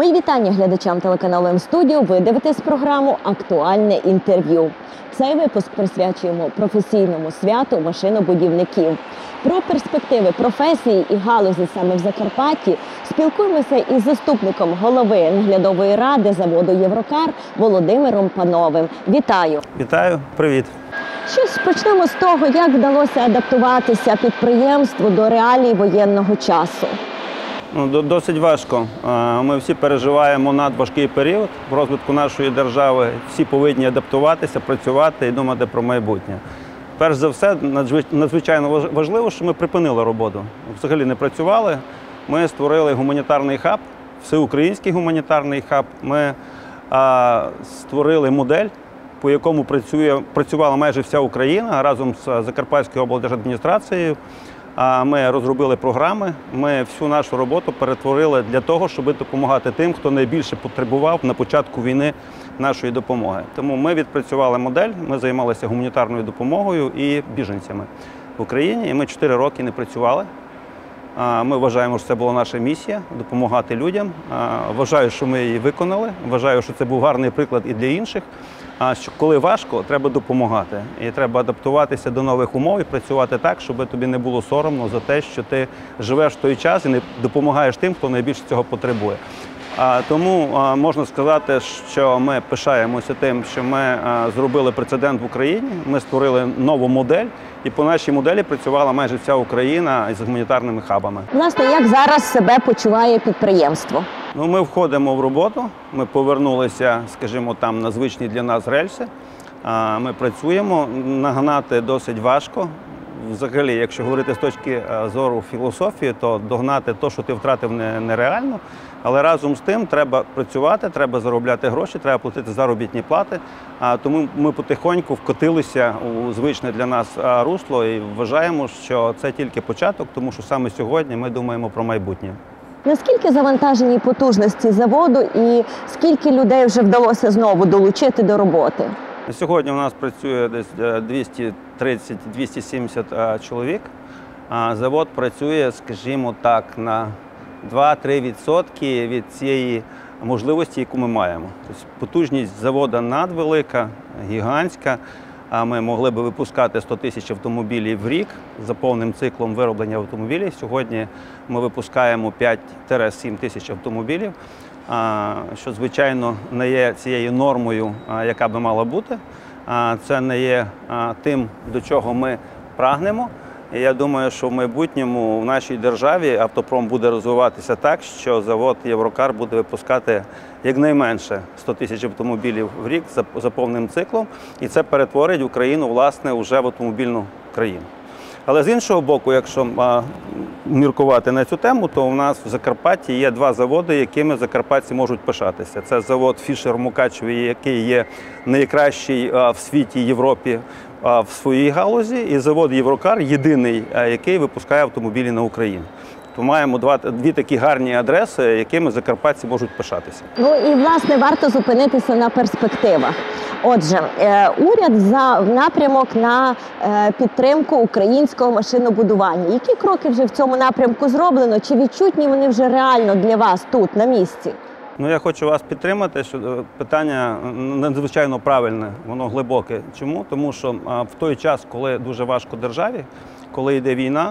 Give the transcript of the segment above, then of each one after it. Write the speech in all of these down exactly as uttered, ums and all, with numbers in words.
Мої вітання глядачам телеканалу М-студіо. Ви дивитесь програму «Актуальне інтерв'ю». Цей випуск присвячуємо професійному святу машинобудівників. Про перспективи професії і галузі саме в Закарпатті спілкуємося із заступником голови наглядової ради заводу «Єврокар» Володимиром Пановим. Вітаю! Вітаю, привіт! Щось почнемо з того, як вдалося адаптуватися підприємству до реалій воєнного часу. Ну, досить важко. Ми всі переживаємо надважкий період в розвитку нашої держави. Всі повинні адаптуватися, працювати і думати про майбутнє. Перш за все, надзвичайно важливо, що ми припинили роботу. Взагалі не працювали. Ми створили гуманітарний хаб, всеукраїнський гуманітарний хаб. Ми а, створили модель, по якому працює, працювала майже вся Україна разом з Закарпатською облдержадміністрацією. Ми розробили програми, ми всю нашу роботу перетворили для того, щоб допомагати тим, хто найбільше потребував на початку війни нашої допомоги. Тому ми відпрацювали модель, ми займалися гуманітарною допомогою і біженцями в Україні. І ми чотири роки не працювали. Ми вважаємо, що це була наша місія – допомагати людям. Вважаю, що ми її виконали. Вважаю, що це був гарний приклад і для інших. А що коли важко, треба допомагати. І треба адаптуватися до нових умов і працювати так, щоб тобі не було соромно за те, що ти живеш в той час і не допомагаєш тим, хто найбільше цього потребує. А, тому а, можна сказати, що ми пишаємося тим, що ми а, зробили прецедент в Україні, ми створили нову модель, і по нашій моделі працювала майже вся Україна із гуманітарними хабами. Власне, як зараз себе почуває підприємство? Ну, ми входимо в роботу, ми повернулися, скажімо, там на звичні для нас рельси. А, ми працюємо, нагнати досить важко. Взагалі, якщо говорити з точки зору філософії, то догнати те, що ти втратив, нереально. Але разом з тим треба працювати, треба заробляти гроші, треба платити заробітні плати. Тому ми потихоньку вкотилися у звичне для нас русло і вважаємо, що це тільки початок, тому що саме сьогодні ми думаємо про майбутнє. Наскільки завантажені потужності заводу і скільки людей вже вдалося знову долучити до роботи? Сьогодні у нас працює десь двісті тридцять - двісті сімдесят чоловік. Завод працює, скажімо так, на два-три відсотки від цієї можливості, яку ми маємо. Тобто потужність заводу надвелика, гігантська. Ми могли б випускати сто тисяч автомобілів в рік за повним циклом вироблення автомобілів. Сьогодні ми випускаємо п'ять - сім тисяч автомобілів, що, звичайно, не є цією нормою, яка би мала бути. Це не є тим, до чого ми прагнемо. І я думаю, що в майбутньому в нашій державі автопром буде розвиватися так, що завод «Єврокар» буде випускати якнайменше сто тисяч автомобілів в рік за, за повним циклом. І це перетворить Україну, власне, вже в автомобільну країну. Але з іншого боку, якщо а, міркувати на цю тему, то у нас в Закарпатті є два заводи, якими закарпатці можуть пишатися. Це завод «Фішер» в Мукачеві, який є найкращий а, в світі, Європі а, в своїй галузі, і завод «Єврокар» єдиний, а, який випускає автомобілі на Україну. То маємо два, дві такі гарні адреси, якими закарпатці можуть пишатися. Ну і, власне, варто зупинитися на перспективах. Отже, уряд взяв напрямок на підтримку українського машинобудування. Які кроки вже в цьому напрямку зроблено? Чи відчутні вони вже реально для вас тут, на місці? Ну, я хочу вас підтримати, що питання надзвичайно правильне, воно глибоке. Чому? Тому що в той час, коли дуже важко державі, коли йде війна,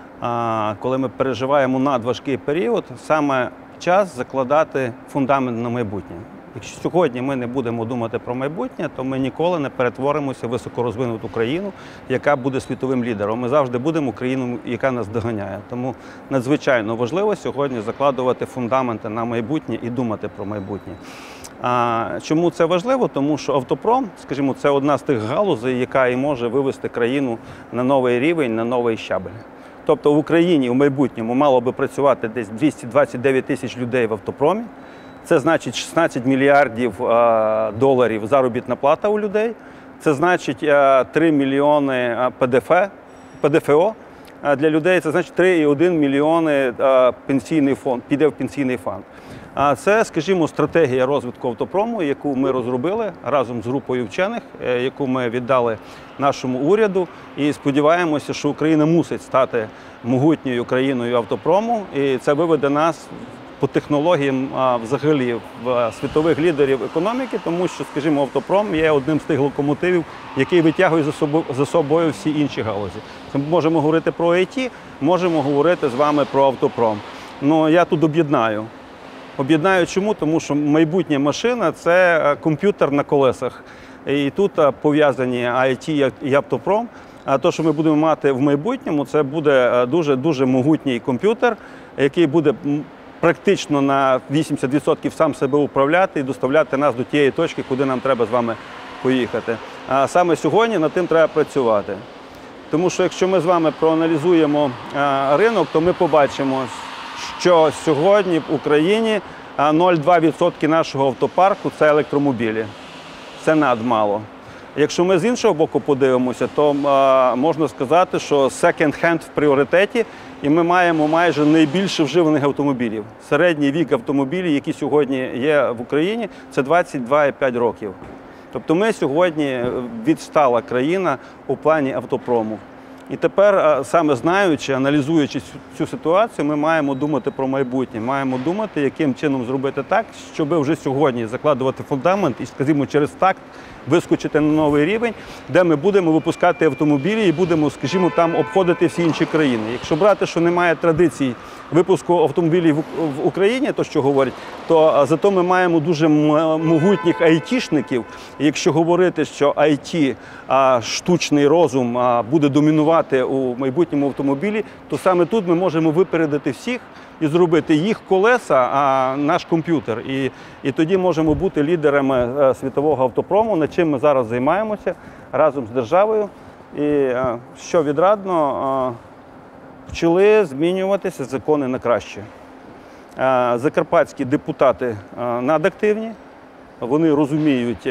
коли ми переживаємо надважкий період, саме час закладати фундамент на майбутнє. Якщо сьогодні ми не будемо думати про майбутнє, то ми ніколи не перетворимося в високорозвинуту країну, яка буде світовим лідером. Ми завжди будемо країною, яка нас доганяє. Тому надзвичайно важливо сьогодні закладувати фундаменти на майбутнє і думати про майбутнє. А чому це важливо? Тому що автопром, скажімо, це одна з тих галузей, яка і може вивести країну на новий рівень, на новий щабель. Тобто в Україні в майбутньому мало би працювати десь двісті двадцять дев'ять тисяч людей в автопромі. Це значить шістнадцять мільярдів доларів заробітна плата у людей. Це значить три мільйони Пе Де Фе О для людей. Це значить три цілих одна мільйони пенсійний фонд, піде в пенсійний фонд. А це, скажімо, стратегія розвитку автопрому, яку ми розробили разом з групою вчених, яку ми віддали нашому уряду. І сподіваємося, що Україна мусить стати могутньою країною автопрому. І це виведе нас по технологіям взагалі в світових лідерів економіки, тому що, скажімо, автопром є одним з тих локомотивів, який витягує за собою, за собою всі інші галузі. Ми можемо говорити про ай ті, можемо говорити з вами про автопром. Ну, я тут об'єднаю. Об'єднаю чому? Тому що майбутня машина – це комп'ютер на колесах. І тут пов'язані ай ті і автопром. А те, що ми будемо мати в майбутньому, це буде дуже-дуже могутній комп'ютер, який буде практично на вісімдесят відсотків сам себе управляти і доставляти нас до тієї точки, куди нам треба з вами поїхати. А саме сьогодні над тим треба працювати. Тому що якщо ми з вами проаналізуємо ринок, то ми побачимо, що сьогодні в Україні нуль цілих два відсотки нашого автопарку – це електромобілі. Це надмало. Якщо ми з іншого боку подивимося, то а, можна сказати, що секонд-хенд в пріоритеті, і ми маємо майже найбільше вживаних автомобілів. Середній вік автомобілів, які сьогодні є в Україні, це двадцять два і п'ять років. Тобто ми сьогодні відстала країна у плані автопрому. І тепер, саме знаючи, аналізуючи цю ситуацію, ми маємо думати про майбутнє, маємо думати, яким чином зробити так, щоб вже сьогодні закладувати фундамент і, скажімо, через такт вискочити на новий рівень, де ми будемо випускати автомобілі і будемо, скажімо, там обходити всі інші країни. Якщо брати, що немає традицій випуску автомобілів в Україні, то що говорять, то зато ми маємо дуже могутніх айтішників. І якщо говорити, що ай ті, штучний розум буде домінувати у майбутньому автомобілі, то саме тут ми можемо випередити всіх і зробити їх колеса, а наш комп'ютер. І, і тоді можемо бути лідерами світового автопрому, над чим ми зараз займаємося разом з державою. І що відрадно, почали змінюватися закони на краще. Закарпатські депутати надактивні, вони розуміють,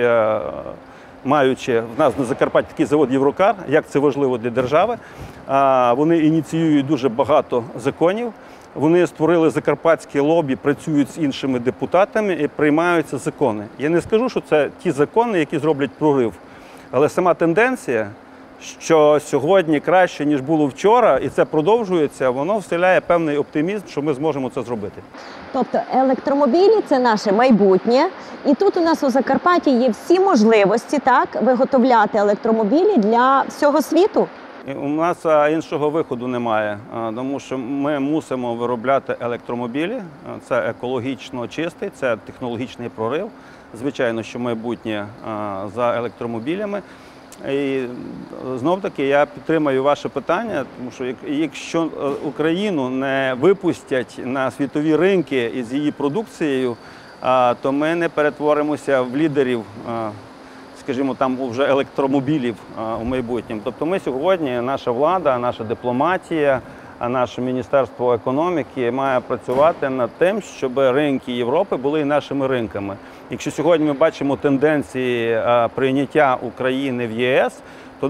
маючи в нас на Закарпатті такий завод «Єврокар», як це важливо для держави. Вони ініціюють дуже багато законів. Вони створили закарпатське лобі, працюють з іншими депутатами і приймаються закони. Я не скажу, що це ті закони, які зроблять прорив, але сама тенденція, що сьогодні краще, ніж було вчора, і це продовжується, воно вселяє певний оптимізм, що ми зможемо це зробити. Тобто електромобілі – це наше майбутнє. І тут у нас у Закарпатті є всі можливості, так, виготовляти електромобілі для всього світу. У нас іншого виходу немає, тому що ми мусимо виробляти електромобілі. Це екологічно чистий, це технологічний прорив. Звичайно, що майбутнє за електромобілями. І знов-таки я підтримую ваше питання, тому що якщо Україну не випустять на світові ринки із її продукцією, то ми не перетворимося в лідерів, скажімо, там вже електромобілів у майбутньому. Тобто ми сьогодні, наша влада, наша дипломатія, наше Міністерство економіки має працювати над тим, щоб ринки Європи були і нашими ринками. Якщо сьогодні ми бачимо тенденції прийняття України в ЄС, то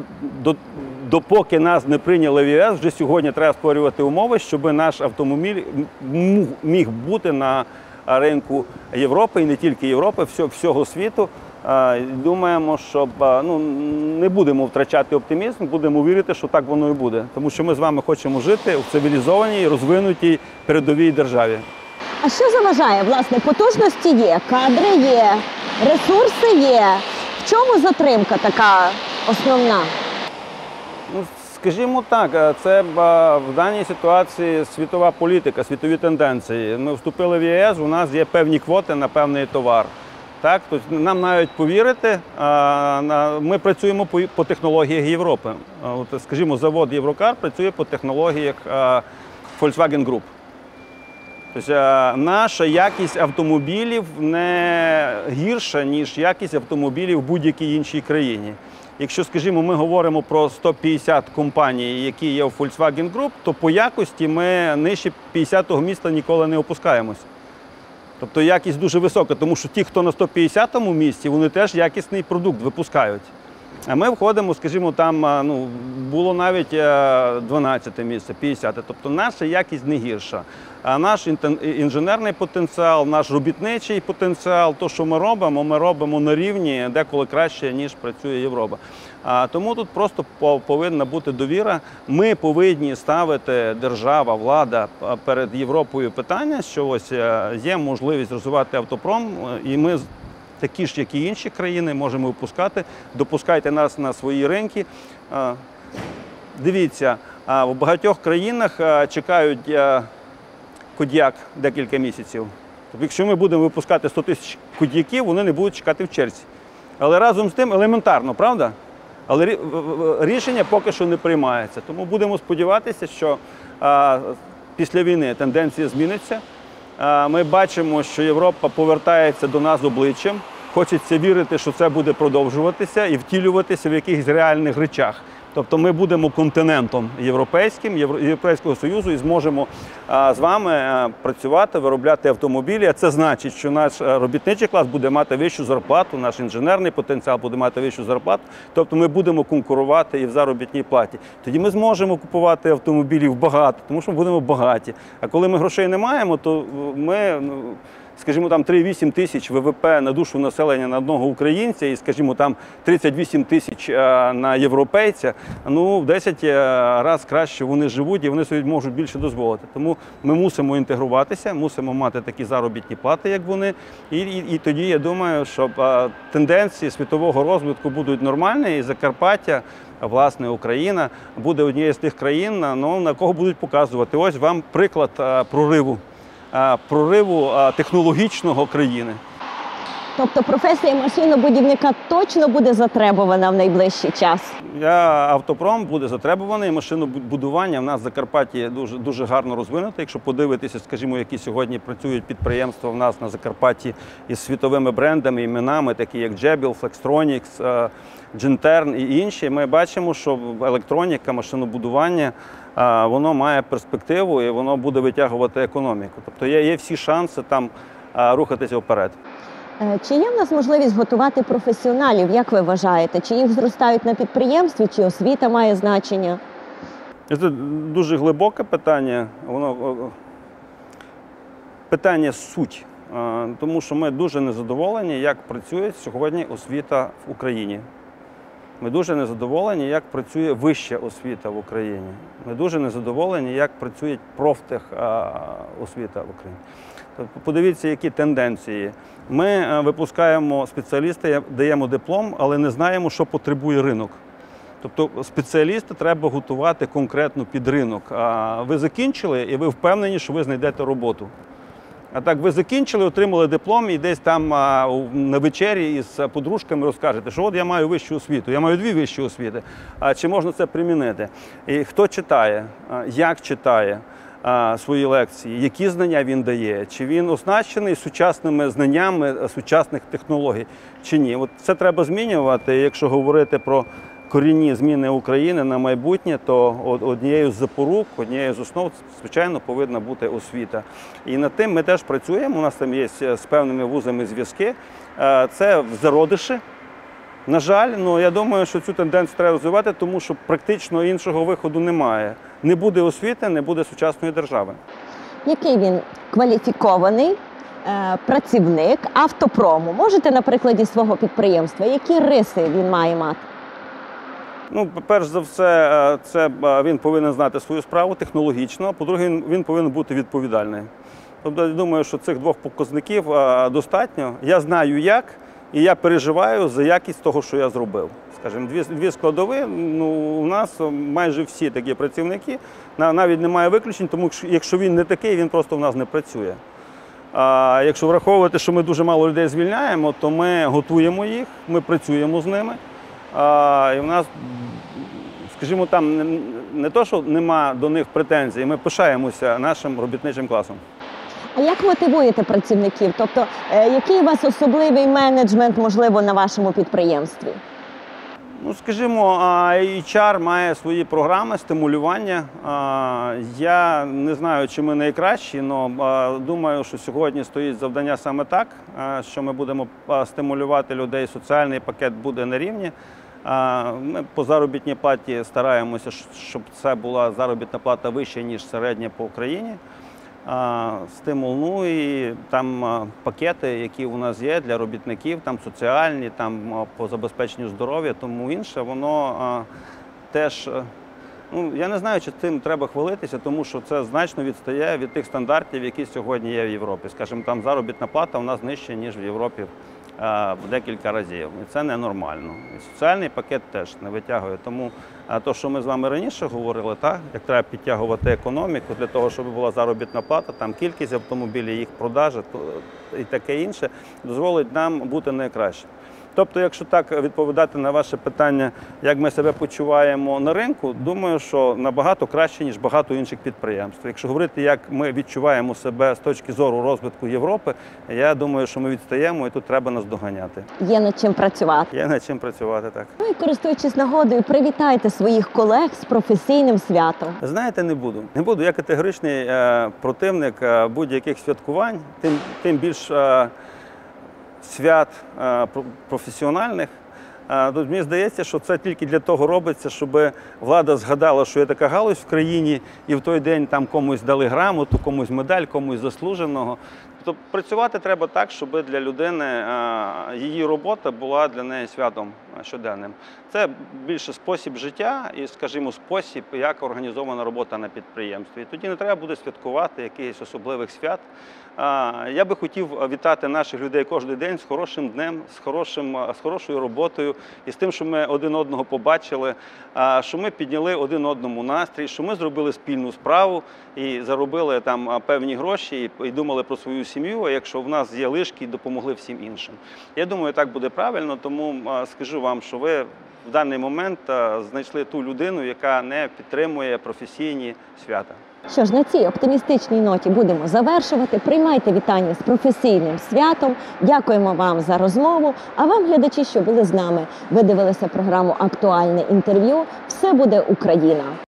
допоки нас не прийняли в ЄС, вже сьогодні треба створювати умови, щоб наш автомобіль міг бути на ринку Європи, і не тільки Європи, всього світу. Думаємо, що ну, не будемо втрачати оптимізм, будемо вірити, що так воно і буде. Тому що ми з вами хочемо жити в цивілізованій, розвинутій, передовій державі. А що заважає? Власне, потужності є, кадри є, ресурси є. В чому затримка така основна? Ну, скажімо так, це в даній ситуації світова політика, світові тенденції. Ми вступили в ЄС, у нас є певні квоти на певний товар. Так, тобто нам навіть повірити, ми працюємо по, по технологіях Європи. От, скажімо, завод «Єврокар» працює по технологіях Volkswagen Group. Тобто наша якість автомобілів не гірша, ніж якість автомобілів в будь-якій іншій країні. Якщо, скажімо, ми говоримо про сто п'ятдесят компаній, які є в Volkswagen Group, то по якості ми нижче п'ятдесятого місця ніколи не опускаємося. Тобто якість дуже висока, тому що ті, хто на сто п'ятдесятому місці, вони теж якісний продукт випускають. А ми входимо, скажімо, там ну, було навіть дванадцяте місце, п'ятдесяте. Тобто наша якість не гірша. А наш інженерний потенціал, наш робітничий потенціал, то, що ми робимо, ми робимо на рівні деколи краще, ніж працює Європа. А тому тут просто повинна бути довіра. Ми повинні ставити, держава, влада, перед Європою питання, що ось є можливість розвивати автопром, і ми такі ж, як і інші країни, можемо випускати. Допускайте нас на свої ринки. Дивіться, в багатьох країнах чекають кодіак декілька місяців. Тобто, якщо ми будемо випускати сто тисяч кодіаків, вони не будуть чекати в черзі. Але разом з тим елементарно, правда? Але рішення поки що не приймається. Тому будемо сподіватися, що а, після війни тенденція зміниться. А, ми бачимо, що Європа повертається до нас обличчям. Хочеться вірити, що це буде продовжуватися і втілюватися в якихось реальних речах. Тобто ми будемо континентом європейським, Європейського Союзу і зможемо а, з вами а, працювати, виробляти автомобілі. А це значить, що наш робітничий клас буде мати вищу зарплату, наш інженерний потенціал буде мати вищу зарплату. Тобто ми будемо конкурувати і в заробітній платі. Тоді ми зможемо купувати автомобілів багато, тому що ми будемо багаті. А коли ми грошей не маємо, то ми... скажімо, там три цілих вісім тисяч ВВП на душу населення на одного українця і, скажімо, там тридцять вісім тисяч на європейця, ну, в десять разів краще вони живуть і вони собі можуть більше дозволити. Тому ми мусимо інтегруватися, мусимо мати такі заробітні плати, як вони. І, і, і тоді, я думаю, що тенденції світового розвитку будуть нормальні, і Закарпаття, власне, Україна буде однією з тих країн, ну, на кого будуть показувати. Ось вам приклад прориву. прориву технологічного країни. Тобто професія машинобудівника точно буде затребувана в найближчий час? Я, автопром буде затребуваний, машинобудування в нас в Закарпатті дуже, дуже гарно розвинуте. Якщо подивитися, скажімо, які сьогодні працюють підприємства в нас на Закарпатті із світовими брендами, іменами, такі як Jabil, Flextronics, Gentherm і інші, ми бачимо, що електроніка, машинобудування, воно має перспективу і воно буде витягувати економіку. Тобто є, є всі шанси там рухатися вперед. Чи є в нас можливість готувати професіоналів, як ви вважаєте? Чи їх зростають на підприємстві, чи освіта має значення? Це дуже глибоке питання. Воно питання суть. Тому що ми дуже незадоволені, як працює сьогодні освіта в Україні. Ми дуже незадоволені, як працює вища освіта в Україні. Ми дуже незадоволені, як працює профтехосвіта в Україні. Подивіться, які тенденції. Ми випускаємо спеціаліста, даємо диплом, але не знаємо, що потребує ринок. Тобто спеціаліста треба готувати конкретно під ринок. А ви закінчили і ви впевнені, що ви знайдете роботу. А так, ви закінчили, отримали диплом і десь там а, на вечері із подружками розкажете, що от я маю вищу освіту, я маю дві вищі освіти. А чи можна це примінити? І хто читає, як читає а, свої лекції, які знання він дає, чи він оснащений сучасними знаннями сучасних технологій, чи ні. От це треба змінювати, якщо говорити про корінні зміни України на майбутнє, то однією з запорук, однією з основ, звичайно, повинна бути освіта. І над тим ми теж працюємо, у нас там є з певними вузами зв'язки. Це в зародиші. На жаль, ну, я думаю, що цю тенденцію треба розвивати, тому що практично іншого виходу немає. Не буде освіти, не буде сучасної держави. Який він кваліфікований працівник автопрому? Можете на прикладі свого підприємства, які риси він має мати? Ну, перш за все, це він повинен знати свою справу технологічно, по-друге, він, він повинен бути відповідальний. Тобто, я думаю, що цих двох показників достатньо. Я знаю як, і я переживаю за якість того, що я зробив. Скажімо, дві, дві складові, ну, у нас майже всі такі працівники, навіть немає виключень, тому що якщо він не такий, він просто в нас не працює. А якщо враховувати, що ми дуже мало людей звільняємо, то ми готуємо їх, ми працюємо з ними. А, і в нас, скажімо, там не, не то, що нема до них претензій, ми пишаємося нашим робітничим класом. А як мотивуєте працівників? Тобто, е, який у вас особливий менеджмент, можливо, на вашому підприємстві? Ну, скажімо, ейч ар має свої програми стимулювання. Я не знаю, чи ми найкращі, але думаю, що сьогодні стоїть завдання саме так, що ми будемо стимулювати людей, соціальний пакет буде на рівні. А, Ми по заробітній платі стараємося, щоб це була заробітна плата вища, ніж середня по Україні. А, Стимул, ну і там а, пакети, які у нас є для робітників, там соціальні, там а, по забезпеченню здоров'я, тому інше, воно а, теж, а, ну, я не знаю, чи цим треба хвалитися, тому що це значно відстає від тих стандартів, які сьогодні є в Європі. Скажімо, там заробітна плата у нас нижча, ніж в Європі а, в декілька разів. І це ненормально. І соціальний пакет теж не витягує. Тому а то, що ми з вами раніше говорили, так, як треба підтягувати економіку для того, щоб була заробітна плата, там кількість автомобілів, їх продажі і таке інше, дозволить нам бути найкраще. Тобто, якщо так відповідати на ваше питання, як ми себе почуваємо на ринку, думаю, що набагато краще, ніж багато інших підприємств. Якщо говорити, як ми відчуваємо себе з точки зору розвитку Європи, я думаю, що ми відстаємо і тут треба нас доганяти. Є над чим працювати. Є над чим працювати, так. Ну і користуючись нагодою, привітайте своїх колег з професійним святом. Знаєте, не буду. Не буду. Я категоричний е, противник е, будь-яких святкувань, тим, тим більш е, свят е, професіональних. Е, тут мені здається, що це тільки для того робиться, щоб влада згадала, що є така галузь в країні, і в той день там комусь дали грамоту, комусь медаль, комусь заслуженого. Тобто працювати треба так, щоб для людини е, її робота була для неї святом щоденним. Це більше спосіб життя і, скажімо, спосіб, як організована робота на підприємстві. І тоді не треба буде святкувати якихось особливих свят. Я би хотів вітати наших людей кожен день з хорошим днем, з, хорошим, з хорошою роботою і з тим, що ми один одного побачили, що ми підняли один одному настрій, що ми зробили спільну справу і заробили там певні гроші і думали про свою сім'ю, а якщо в нас є лишки, допомогли всім іншим. Я думаю, так буде правильно, тому скажу вам, що ви в даний момент знайшли ту людину, яка не підтримує професійні свята. Що ж, на цій оптимістичній ноті будемо завершувати. Приймайте вітання з професійним святом. Дякуємо вам за розмову. А вам, глядачі, що були з нами, ви дивилися програму «Актуальне інтерв'ю». Все буде Україна!